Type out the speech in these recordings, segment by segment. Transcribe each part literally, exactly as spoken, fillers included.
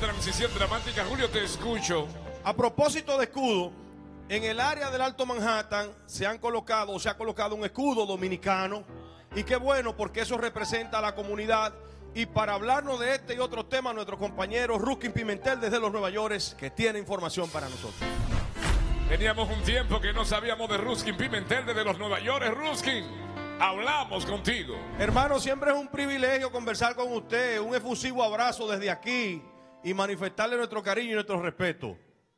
transición dramática. Julio, te escucho. A propósito de escudo, en el área del Alto Manhattan se han colocado, o se ha colocado un escudo dominicano. Y qué bueno, porque eso representa a la comunidad. Y para hablarnos de este y otros temas, nuestro compañero Ruskin Pimentel desde los Nueva York, que tiene información para nosotros. Teníamos un tiempo que no sabíamos de Ruskin Pimentel desde los Nueva York. Ruskin, hablamos contigo. Hermano, siempre es un privilegio conversar con usted. Un efusivo abrazo desde aquí y manifestarle nuestro cariño y nuestro respeto.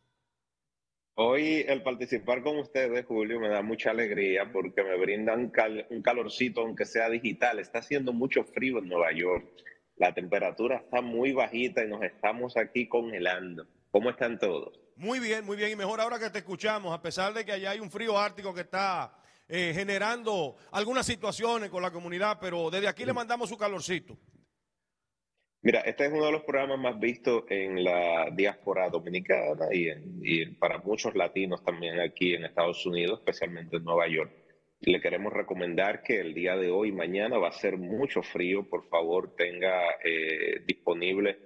Hoy el participar con ustedes, Julio, me da mucha alegría porque me brinda un, cal un calorcito, aunque sea digital. Está haciendo mucho frío en Nueva York. La temperatura está muy bajita y nos estamos aquí congelando. ¿Cómo están todos? Muy bien, muy bien. Y mejor ahora que te escuchamos, a pesar de que allá hay un frío ártico que está eh, generando algunas situaciones con la comunidad, pero desde aquí le mandamos su calorcito. Mira, este es uno de los programas más vistos en la diáspora dominicana y, en, y para muchos latinos también aquí en Estados Unidos, especialmente en Nueva York. Le queremos recomendar que el día de hoy y mañana va a ser mucho frío. Por favor, tenga eh, disponible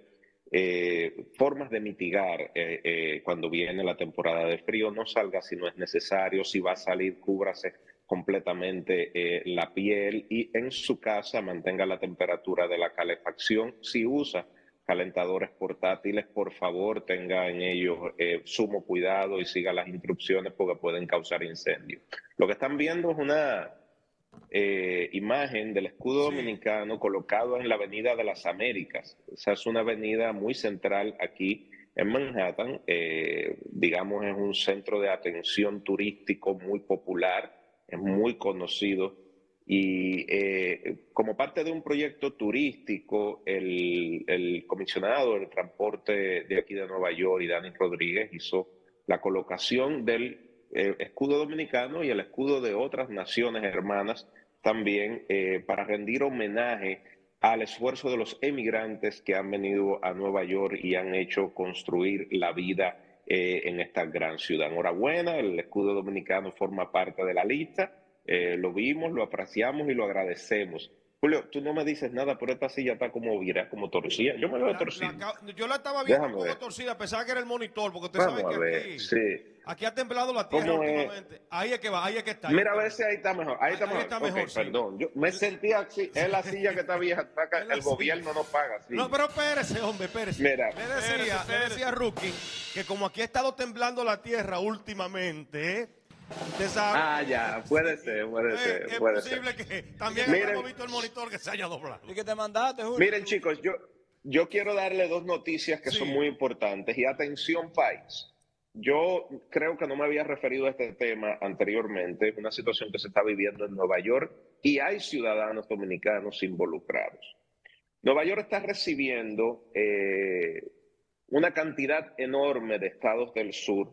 eh, formas de mitigar eh, eh, cuando viene la temporada de frío. No salga si no es necesario. Si va a salir, cúbrase completamente eh, la piel y en su casa mantenga la temperatura de la calefacción. Si usa calentadores portátiles, por favor tenga en ellos eh, sumo cuidado y siga las instrucciones porque pueden causar incendios. Lo que están viendo es una eh, imagen del escudo Sí. dominicano colocado en la Avenida de las Américas. Esa es una avenida muy central aquí en Manhattan. Eh, digamos, es un centro de atención turístico muy popular, es muy conocido y eh, como parte de un proyecto turístico, el, el comisionado del transporte de aquí de Nueva York, Dani Rodríguez, hizo la colocación del eh, escudo dominicano y el escudo de otras naciones hermanas también eh, para rendir homenaje al esfuerzo de los emigrantes que han venido a Nueva York y han hecho construir la vida Eh, en esta gran ciudad. Enhorabuena, el escudo dominicano forma parte de la lista, eh, lo vimos, lo apreciamos y lo agradecemos. Julio, tú no me dices nada, pero esta silla está como vira, como torcida. Yo me veo La, torcido. la, yo la estaba viendo Déjame un poco ver. torcida, pensaba que era el monitor, porque usted Vamos sabe que a ver, aquí, sí. aquí ha temblado la tierra ¿Cómo es? últimamente. Ahí es que va, ahí es que está. Ahí Mira, a está ver bien. si ahí está mejor. Ahí está Ahí mejor. está Ok, mejor, sí. perdón. Yo me sentía así. Es la silla que está vieja. Está acá. Es la El gobierno silla. no paga. Sí. No, pero espérese, hombre, espérese. Mira. Le decía, Espérese, le espérese. decía a Rookie que como aquí ha estado temblando la tierra últimamente, ¿eh? Usted sabe. Ah, ya. Puede ser, puede Eh, ser, es puede posible ser. que también Miren. hayamos visto el monitor que se haya doblado. ¿Y que te mandaste, Julio? Miren, chicos, yo, yo quiero darle dos noticias que Sí. son muy importantes. Y atención, país. Yo creo que no me había referido a este tema anteriormente. Es una situación que se está viviendo en Nueva York y hay ciudadanos dominicanos involucrados. Nueva York está recibiendo eh, una cantidad enorme de estados del sur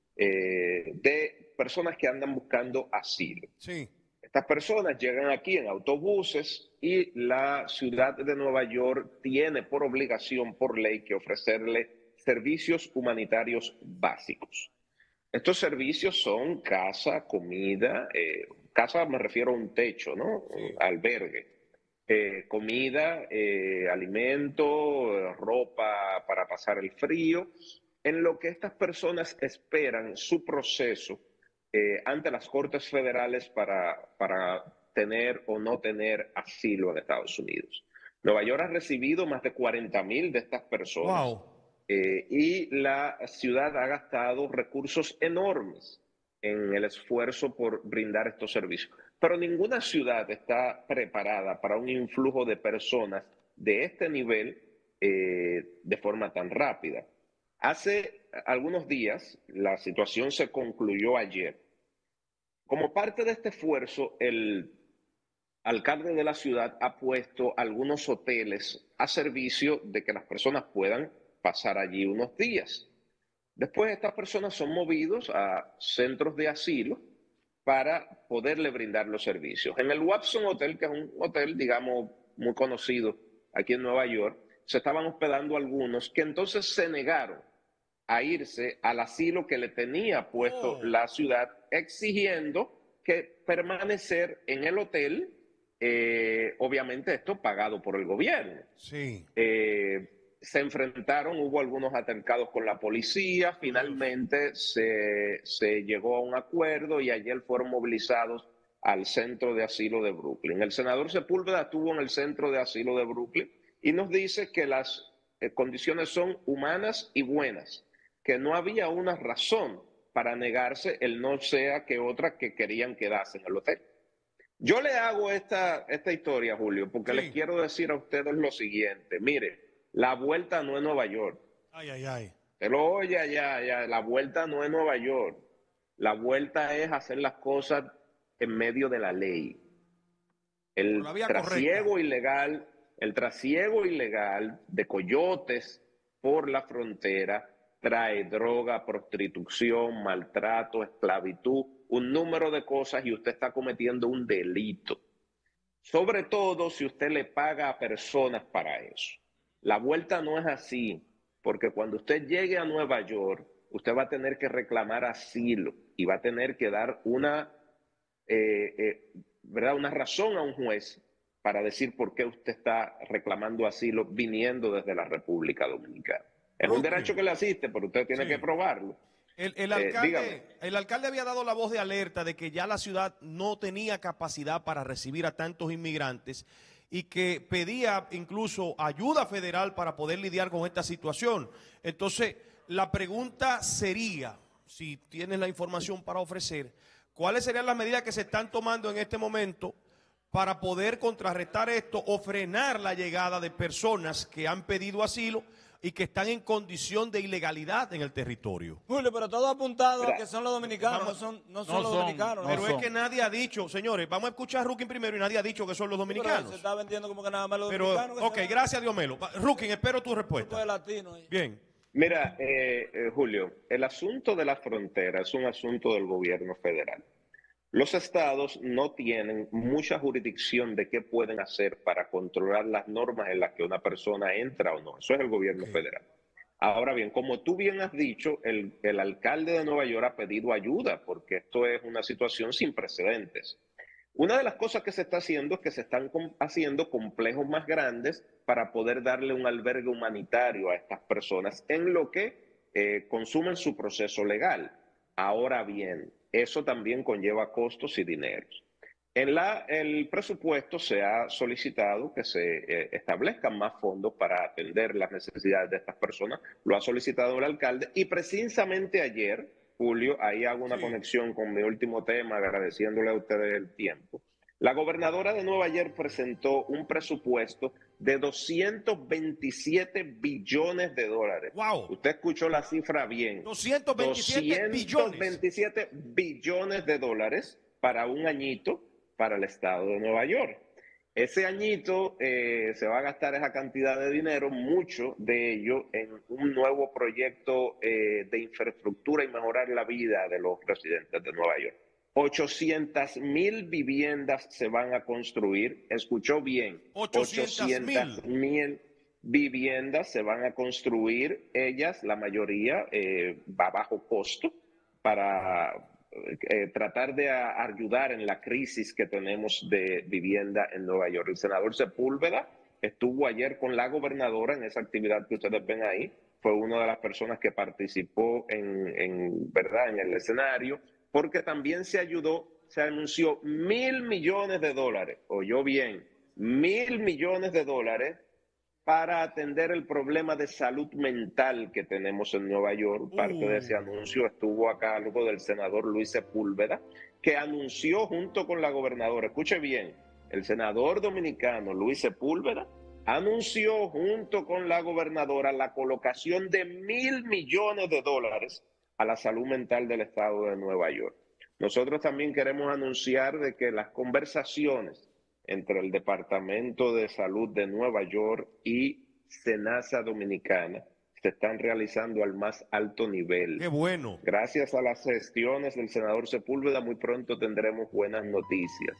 eh, de personas que andan buscando asilo. Sí. Estas personas llegan aquí en autobuses y la ciudad de Nueva York tiene por obligación, por ley, que ofrecerle servicios humanitarios básicos. Estos servicios son casa, comida, eh, casa me refiero a un techo, ¿no? Sí. Albergue, eh, comida, eh, alimento, ropa para pasar el frío, en lo que estas personas esperan su proceso eh, ante las Cortes Federales para, para tener o no tener asilo en Estados Unidos. Nueva York ha recibido más de cuarenta mil de estas personas. Wow. Eh, y la ciudad ha gastado recursos enormes en el esfuerzo por brindar estos servicios. Pero ninguna ciudad está preparada para un influjo de personas de este nivel eh, de forma tan rápida. Hace algunos días, la situación se concluyó ayer. Como parte de este esfuerzo, el alcalde de la ciudad ha puesto algunos hoteles a servicio de que las personas puedan pasar allí unos días. Después estas personas son movidos a centros de asilo para poderle brindar los servicios. En el Watson Hotel, que es un hotel, digamos, muy conocido aquí en Nueva York, se estaban hospedando algunos que entonces se negaron a irse al asilo que le tenía puesto Oh. la ciudad, exigiendo que permanecer en el hotel, eh, obviamente esto pagado por el gobierno. Sí. Eh, se enfrentaron, hubo algunos altercados con la policía, finalmente se, se llegó a un acuerdo y ayer fueron movilizados al centro de asilo de Brooklyn. El senador Sepúlveda estuvo en el centro de asilo de Brooklyn y nos dice que las eh, condiciones son humanas y buenas, que no había una razón para negarse el no sea que otras que querían quedarse en el hotel. Yo le hago esta, esta historia, Julio, porque sí. les quiero decir a ustedes lo siguiente. Mire, la vuelta no es Nueva York. Ay, ay, ay. Te lo oye ya, ya. La vuelta no es Nueva York. La vuelta es hacer las cosas en medio de la ley. El trasiego correcta. ilegal, el trasiego ilegal de coyotes por la frontera trae droga, prostitución, maltrato, esclavitud, un número de cosas y usted está cometiendo un delito. Sobre todo si usted le paga a personas para eso. La vuelta no es así, porque cuando usted llegue a Nueva York, usted va a tener que reclamar asilo y va a tener que dar una, eh, eh, ¿verdad? una razón a un juez para decir por qué usted está reclamando asilo viniendo desde la República Dominicana. Es un derecho que le asiste, pero usted tiene sí. que probarlo. El, el, alcalde, eh, el alcalde había dado la voz de alerta de que ya la ciudad no tenía capacidad para recibir a tantos inmigrantes y que pedía incluso ayuda federal para poder lidiar con esta situación. Entonces, la pregunta sería, si tienes la información para ofrecer, ¿cuáles serían las medidas que se están tomando en este momento para poder contrarrestar esto o frenar la llegada de personas que han pedido asilo y que están en condición de ilegalidad en el territorio? Julio, pero todo apuntado a que son los dominicanos, vamos, no son, no son no los son, dominicanos. No pero son. es que nadie ha dicho, señores, vamos a escuchar a Rukin primero y nadie ha dicho que son los dominicanos. Pero se está vendiendo como que nada más los pero, dominicanos. Ok, se gracias Diomelo. Rukin, espero tu respuesta. Latino Bien. Mira, eh, eh, Julio, el asunto de la frontera es un asunto del gobierno federal. Los estados no tienen mucha jurisdicción de qué pueden hacer para controlar las normas en las que una persona entra o no. Eso es el gobierno okay. federal. Ahora bien, como tú bien has dicho, el, el alcalde de Nueva York ha pedido ayuda porque esto es una situación sin precedentes. Una de las cosas que se está haciendo es que se están haciendo complejos más grandes para poder darle un albergue humanitario a estas personas en lo que eh, consumen su proceso legal. Ahora bien, eso también conlleva costos y dineros. En la, el presupuesto se ha solicitado que se eh, establezcan más fondos para atender las necesidades de estas personas. Lo ha solicitado el alcalde y precisamente ayer, Julio, ahí hago una sí. conexión con mi último tema, agradeciéndole a ustedes el tiempo. La gobernadora de Nueva York presentó un presupuesto de doscientos veintisiete billones de dólares. Wow. Usted escuchó la cifra bien. doscientos veintisiete billones. doscientos veintisiete billones de dólares para un añito para el estado de Nueva York. Ese añito eh, se va a gastar esa cantidad de dinero, mucho de ello en un nuevo proyecto eh, de infraestructura y mejorar la vida de los residentes de Nueva York. ochocientas mil viviendas se van a construir. Escuchó bien. ochocientas mil viviendas se van a construir. Ellas, la mayoría, eh, va a bajo costo para eh, tratar de a, ayudar en la crisis que tenemos de vivienda en Nueva York. El senador Sepúlveda estuvo ayer con la gobernadora en esa actividad que ustedes ven ahí. Fue una de las personas que participó en, en, ¿verdad? en el escenario, porque también se ayudó, se anunció mil millones de dólares, oyó bien, mil millones de dólares para atender el problema de salud mental que tenemos en Nueva York. Parte uh. de ese anuncio estuvo a cargo del senador Luis Sepúlveda, que anunció junto con la gobernadora, escuche bien, el senador dominicano Luis Sepúlveda anunció junto con la gobernadora la colocación de mil millones de dólares a la salud mental del estado de Nueva York. Nosotros también queremos anunciar de que las conversaciones entre el Departamento de Salud de Nueva York y SENASA Dominicana se están realizando al más alto nivel. ¡Qué bueno! Gracias a las gestiones del senador Sepúlveda, muy pronto tendremos buenas noticias.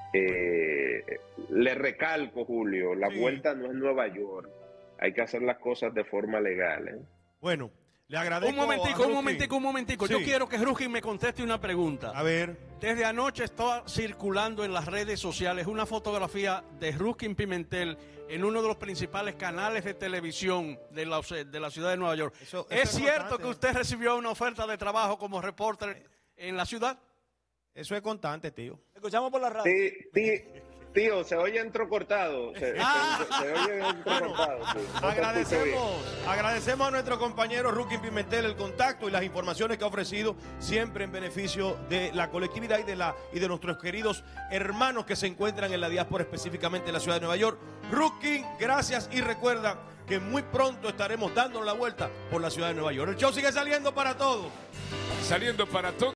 Eh, le recalco, Julio, la sí. vuelta no es Nueva York. Hay que hacer las cosas de forma legal, ¿eh? Bueno. Le agradezco. Un momentico, un momentico, un momentico. Sí. Yo quiero que Ruskin me conteste una pregunta. A ver. Desde anoche está circulando en las redes sociales una fotografía de Ruskin Pimentel en uno de los principales canales de televisión de la, de la ciudad de Nueva York. Eso- eso ¿Es es cierto constante. que usted recibió una oferta de trabajo como reporter en la ciudad? Eso es constante, tío. Escuchamos por la radio. Sí, sí. Tío, se oye entrecortado. Se, Ah. se, se oye entrecortado. Sí. No te escucho bien. Agradecemos, agradecemos a nuestro compañero Ruskin Pimentel el contacto y las informaciones que ha ofrecido, siempre en beneficio de la colectividad y de, la, y de nuestros queridos hermanos que se encuentran en la diáspora, específicamente en la ciudad de Nueva York. Ruskin, gracias, y recuerda que muy pronto estaremos dando la vuelta por la ciudad de Nueva York. El show sigue saliendo para todos. Saliendo para todos.